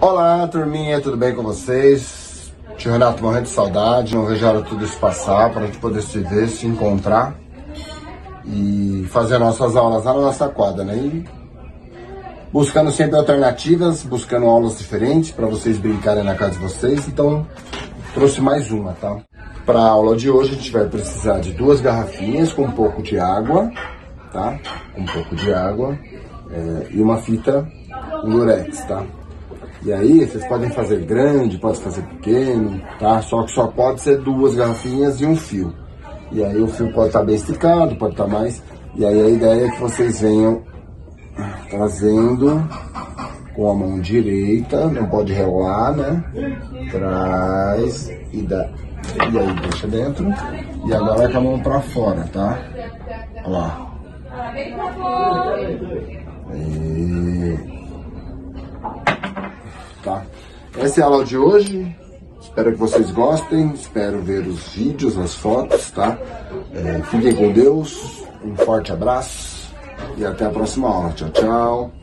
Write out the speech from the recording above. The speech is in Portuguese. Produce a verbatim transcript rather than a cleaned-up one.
Olá, turminha, tudo bem com vocês? Tio Renato morrendo de saudade, não vejo a hora tudo isso passar para a gente poder se ver, se encontrar e fazer nossas aulas lá na nossa quadra, né? E buscando sempre alternativas, buscando aulas diferentes para vocês brincarem na casa de vocês. Então, trouxe mais uma, tá? Para a aula de hoje, a gente vai precisar de duas garrafinhas com um pouco de água, tá? Com um pouco de água é, e uma fita lurex, tá? E aí, vocês podem fazer grande, pode fazer pequeno, tá? Só que só pode ser duas garrafinhas e um fio. E aí o fio pode estar bem esticado, pode estar mais... E aí a ideia é que vocês venham trazendo com a mão direita, não pode relar, né? Traz e dá... E aí deixa dentro. E agora vai com a mão pra fora, tá? Olha lá. E... Tá? Essa é a aula de hoje. Espero que vocês gostem. Espero ver os vídeos, as fotos, tá? É, fiquem com Deus. Um forte abraço. E até a próxima aula. Tchau, tchau.